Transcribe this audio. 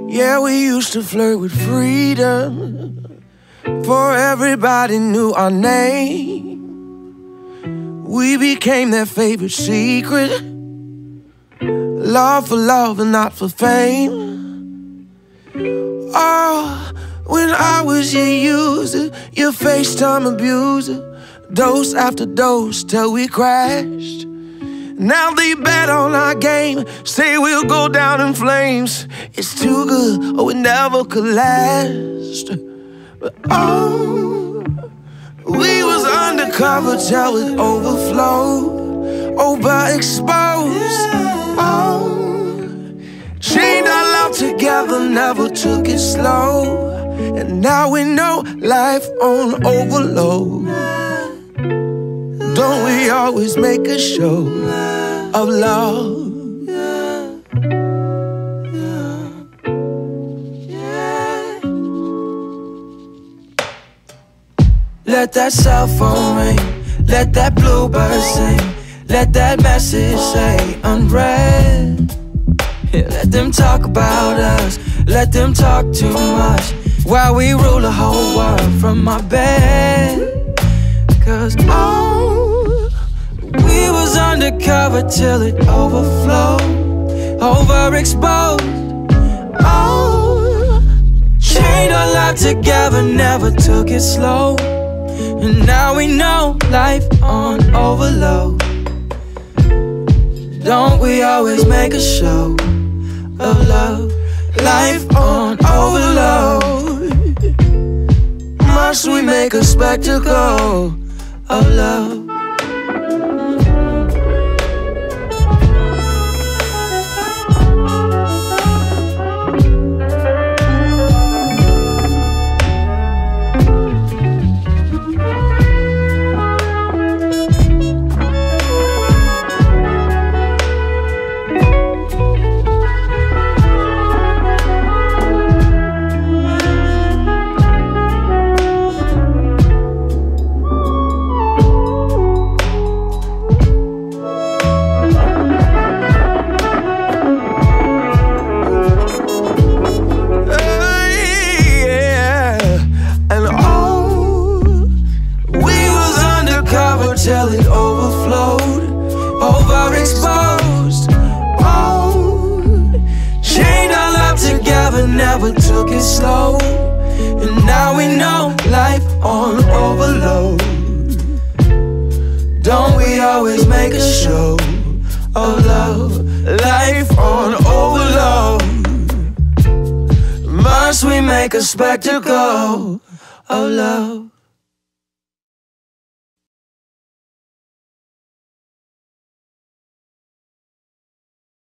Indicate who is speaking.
Speaker 1: Yeah, we used to flirt with freedom, for everybody knew our name. We became their favorite secret, love for love and not for fame. Oh, when I was your user, your FaceTime abuser, dose after dose till we crashed. Now they bet on our game, say we'll go down in flames. It's too good or we never could last. But oh, we was undercover till it overflowed, overexposed. Oh, chained our love together, never took it slow. And now we know life on overload. Don't we always make a show of love? Let that cell phone ring, let that bluebird sing, let that message say unread. Let them talk about us, let them talk too much, while we rule the whole world from my bed. Cause oh, we was undercover till it overflowed, overexposed. Oh, chained our life together, never took it slow. And now we know life on overload. Don't we always make a show of love? Life on overload. Must we make a spectacle of love? Till it overflowed, overexposed. Oh, chained our love together, never took it slow. And now we know life on overload. Don't we always make a show of love? Life on overload. Must we make a spectacle of love?